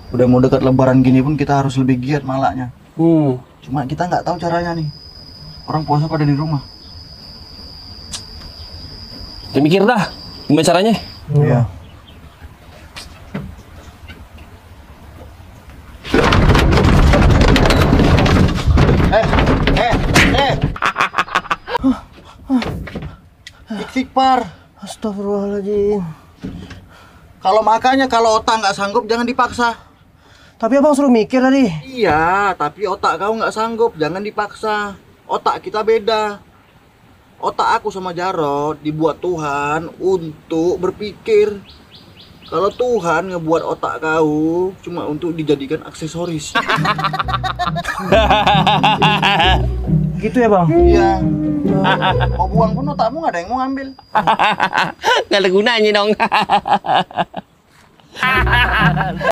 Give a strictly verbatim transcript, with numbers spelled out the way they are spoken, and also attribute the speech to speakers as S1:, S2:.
S1: Udah mau dekat lebaran gini pun kita harus lebih giat malaknya.
S2: Hmm.
S1: Cuma kita nggak tahu caranya nih. Orang puasa pada di rumah.
S2: Saya mikir dah, gimana caranya?
S1: Iya. Eh, eh, eh. Istighfar.
S3: Astagfirullahaladzim.
S1: Kalau makanya kalau otak nggak sanggup jangan dipaksa.
S3: Tapi abang suruh mikir tadi.
S1: Iya, tapi otak kau nggak sanggup, jangan dipaksa. Otak kita beda. Otak aku sama Jarod dibuat Tuhan untuk berpikir. Kalau Tuhan ngebuat otak kau cuma untuk dijadikan aksesoris.
S3: Gitu ya bang?
S1: Iya. Mau buang pun otakmu nggak ada yang mau ngambil.
S2: Nggak ada gunanya dong.